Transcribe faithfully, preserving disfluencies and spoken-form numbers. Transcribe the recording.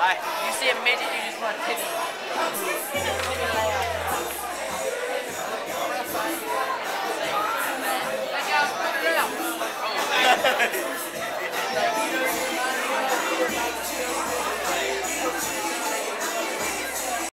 Like, you see a midget, you just want to tip it.